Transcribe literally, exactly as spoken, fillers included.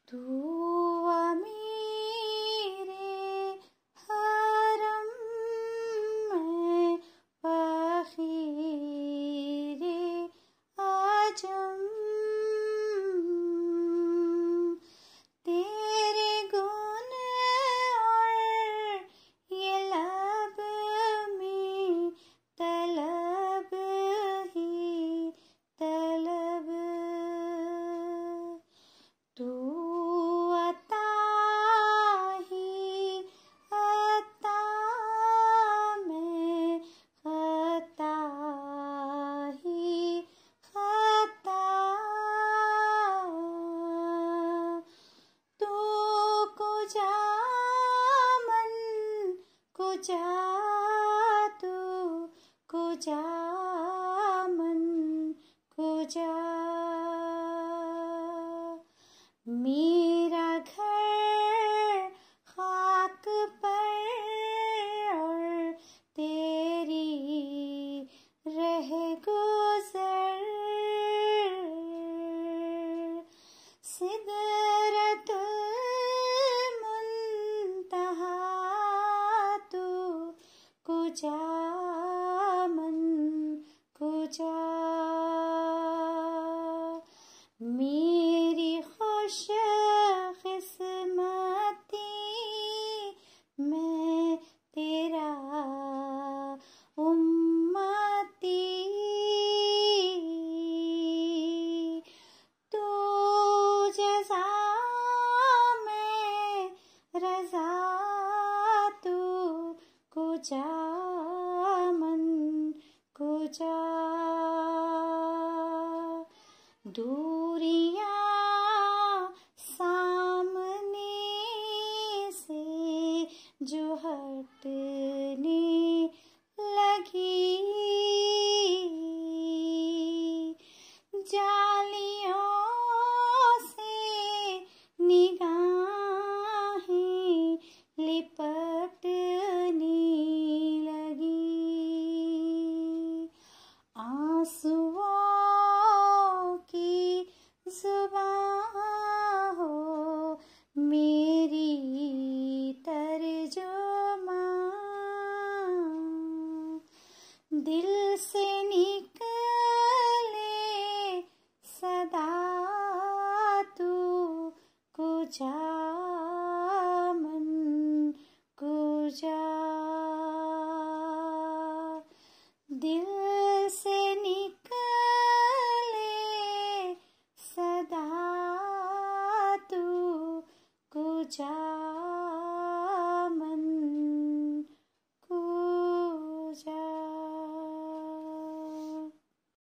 तू अमीरे हरम में फ़क़ीरे आजम, तेरे गुण और ये लब में तलब ही तलब। तू अता ही अता में ख़ता ही ख़ता। तू कुजा मन कुजा, तू कुजा मन कुजा। मेरा घर खाक पर और तेरी रह गुज़र, सिदरतुल मुंतहा तू कुजा मन कुजा। मेरी खुश किस्मती मैं तेरा उम्मती। तू जज़ा में रज़ा, तू कुजा मन कुजा। दूरियां सामने से जो हटने लगी, जालियों से निगाहें लिपटने लगी। आंसुओं की ज़ुबां हो मेरी तर्जुमां, दिल से निकले सदा तू कुजा मन कुजा। दिल से निकले सदा तू कुजा